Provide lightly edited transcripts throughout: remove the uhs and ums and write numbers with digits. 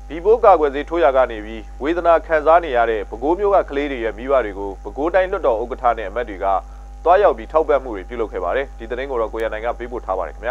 ဒီဘိုးကာကွယ်ဆေးထိုးရကနေပြီးဝေဒနာခံစားနေရတဲ့ပဲခူးမျိုးကကလေးတွေရဲ့မိဘတွေကိုပဲခူးတိုင်းလွှတ်တော်ဥက္ကဋ္ဌနဲ့အမတ်တွေကတွားရောက်ပြီးထောက်ပံ့မှုတွေပြုလုပ်ခဲ့ပါတယ်ဒီသတင်းကိုတော့ကိုရနိုင်ကပေးပို့ထားပါတယ်ခင်ဗျာ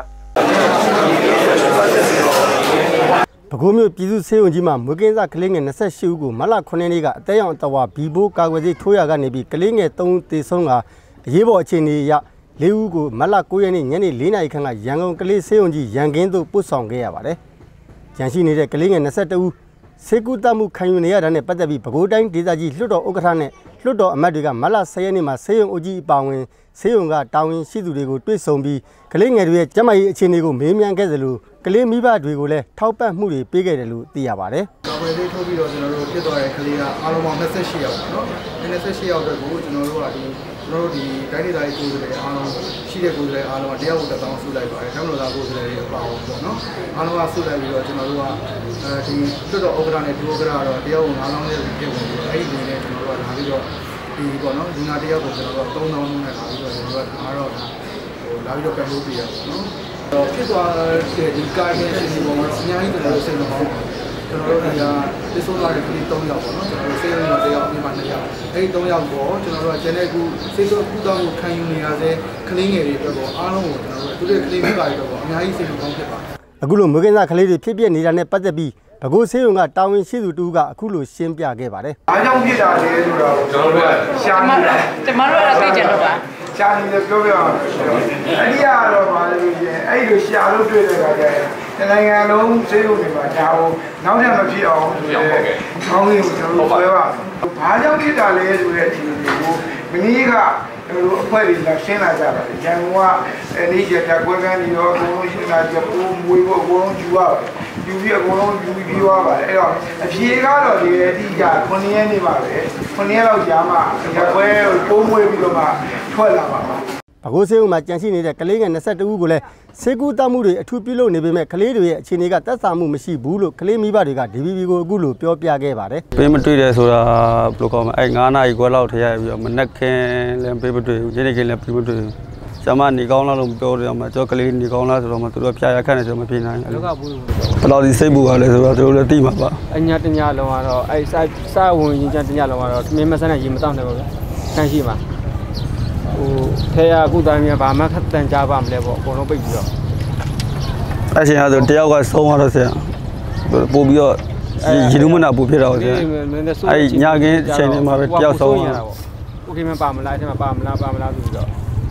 ပဲခူးမျိုးပြည်သူ့ဆေးရုံကြီးမှာမွေးကင်းစကလေးငယ်28ဦးကိုမတ်လ9ရက်နေ့ကအသက်ရောင်အတဝါဘီဘိုးကာကွယ်ဆေးထိုးရကနေပြီးကလေးငယ်3ဦးသေဆုံးကအရေးပေါ်အခြေအနေအရ4ဦးကိုမတ်လ9ရက်နေ့ညနေ4နာရီခန့်ကရန်ကုန်ကလေးဆေးရုံကြီးရန်ကင်းသို့ပို့ဆောင်ခဲ့ရပါတယ်။ရန်ရှိနေတဲ့ကလေးငယ်22ဦးစေကူတမှုခံယူနေရတာနဲ့ပတ်သက်ပြီးပဲခူးတိုင်းဒေသကြီးလွှတ်တော်ဥက္ကဋ္ဌနဲ့လွှတ်တော်အမတ်တွေကမတ်လ10ရက်နေ့မှာဆေးရုံအုပ်ကြီးအပါဝင်ဆေးရုံကတာဝန်ရှိသူတွေကိုတွေ့ဆုံပြီးကလေးငယ်တွေရဲ့ကျန်းမာရေးအခြေအနေကိုမေးမြန်းခဲ့သလိုကလေးမိဘတွေကိုလည်းထောက်ပံ့မှုတွေပေးခဲ့တယ်လို့သိရပါတယ်။ကာကွယ်ဆေးထိုးပြီးတော့ကျွန်တော်တို့ဖြစ်သွားတဲ့ကလေးကအားလုံးပေါင်း28ယောက်ပေါ့နော်။28ယောက်အတွက်ကိုကျွန်တော်တို့ကဒီတိုင်းဒေသကြီးကိုယ်စားလှယ်အားလုံးရှိတဲ့ကိုယ်စားလှယ်အားလုံးကတရားဝင်တောင်းဆိုလိုက်ပါတယ်။ကျောင်းတော်သားကိုယ်စားလှယ်တွေအပါအဝင်ပေါ့နော်။အားလုံးကဆုလိုက်ပြီးတော့ကျွန်တော်တို့ကဒီလွှတ်တော်ဥက္ကဋ္ဌနဲ့ဒုဥက္ကဋ္ဌကတော့တရားဝင်9လောင်းနဲ့ပြင်ဝင်ပြီးအဲ့ဒီနေနဲ့ကျွန်တော်တို့ကလာပြီးတော့ဒီပေါ့နော်ဒီနာတရားကိုကျွန်တော်တို့3လောင်းနဲ့လာပြီးတော့ကျွန်တော်တို့ကအားတော့လာပြီးတော့ပြန်လို့ပြရပါတော့။ဖြစ်သွားတဲ့ဒီကာယရဲ့ဒီပုံမှာအများကြီးကျွန်တော်တို့စိတ်မကောင်းဘူး။ကျွန်တော်တို့ကဒီဆိုလာတဲ့ကလေး3ယောက်ပေါ့နော်ကျွန်တော်တို့စိတ်ရင်းတော့1ယောက်အပြင်မှာ2ယောက်အဲဒီ3ယောက်ပေါ့ကျွန်တော်တို့ကကျန်တဲ့ခုစိတ်ဆိုးကုသမှုခံယူနေရတဲ့ကလေးငယ်တွေအတွက်ပေါ့အားလုံးကိုကျွန်တော်တို့သူတို့ကလေးမိဘတွေအတွက်ပေါ့အများကြီးစိတ်မကောင်းဖြစ်ပါတယ်အခုလိုမွေးကင်းစကလေးတွေဖြစ်ပြနေတာနဲ့ပတ်သက်ပြီးပဲခူးဆေးရုံကတာဝန်ရှိသူတူကအခုလိုရှင်းပြခဲ့ပါတယ်အားကြောင့်ဖြစ်တာလေဆိုတော့ကျွန်တော်တို့ကရှာနေတာကျမတို့ကတော့သိကြတော့ပါရှာနေတယ်ပြောပြအောင်အဲ့ဒီကတော့ပါလို့ရှင်အဲ့လိုရှာလို့တွေ့တဲ့ခါကျရင်နိုင်ငံလုံးဆေးရုံတွေမှာဒါကိုနောက်ထပ်မဖြစ်အောင်ဆိုတော့ကောင်းကြီးကိုကျွန်တော်တို့ပြောပါဘာကြောင့်ဖြစ်တာလဲဆိုတဲ့အခြေအနေကိုမင်းကတို့အဖွဲ့တွေလာရှင်းလာကြပါတယ်ရန်ကုန်ကနေ့ကျတဲ့ကွဲကန်းတွေရောအကုန်လုံးရှင်းလာကြပိုးမွေးဖို့အကုန်လုံးယူရပါတယ်ယူပြီးအကုန်လုံးယူပြီးသွားပါတယ်အဲ့တော့အဖြေကတော့ဒီအတိအကျ9ရက်နေပါပဲ9ရက်လောက်ကြာမှရကွဲပိုးမွေးပြီးတော့မှထွက်လာပါပါပဲခူးဆေးရုံမှာကြန့်ရှိနေတဲ့ကလေးငယ်22ဦးကိုလည်းဆေးကူတမှုတွေအထူးပြုလုပ်နေပေမဲ့ကလေးတွေရဲ့အခြေအနေကသက်သာမှုမရှိဘူးလို့ကလေးမိဘတွေက DVB ကိုအခုလိုပြောပြခဲ့ပါတယ်ပေးမတွေ့တယ်ဆိုတာဘယ်လိုကောင်းမလဲအဲ့9နာရီခွဲလောက်ထည့်ရပြီးတော့မနက်ခင်းလည်းပေးမတွေ့ဘူးညနေခင်းလည်းပေးမတွေ့ဘူးကျမနေကောင်းလားလို့ပြောတယ်မှာကျော်ကလေးနေကောင်းလားဆိုတော့မှသူတို့ဖျားရခန့်နေဆိုတော့မပြေနိုင်ဘူးလောကဘူးဘယ်လောက်ဒီစိတ်ပူပါလဲဆိုတော့သူတို့လည်းသိမှာပါအညာတညာလုံးကတော့အဲ့စာဝင်ရင်တညာလုံးကတော့မင်းမဆန်းနဲ့ရေမတောင်းနိုင်ပါဘူးဆန်းရှိပါထဲရအခုတိုင်းများဘာမှခက်တန်ကြပါမလဲပေါ့အကုန်လုံးပိတ်ပြီးတော့အဲ့ချိန်ကတော့တယောက်ကဆုံးသွားတော့ဆရာပို့ပြီးတော့ရေလူမနာပို့ဖြစ်တော့ဆရာအဲ့ညကင်းအချိန်တွေမှာပဲတယောက်ဆုံးသွားပေါ့โอเคမပါမလားအဲ့မှာပါမလားဆိုပြီးတော့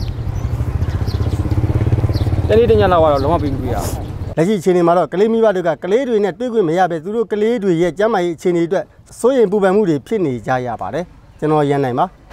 တနေ့တညလောက်ကတော့လုံးဝပြီးမပြီးရဘူးလက်ရှိအခြေအနေမှာတော့ကလေးမိဘတွေကကလေးတွေနဲ့တွေ့ခွင့်မရပဲသူတို့ကလေးတွေရဲ့ကျန်းမာရေးအခြေအနေအတွက်စိုးရိမ်ပူပန်မှုတွေဖြစ်နေကြရပါတယ်ကျွန်တော်ရန်နိုင်ပါ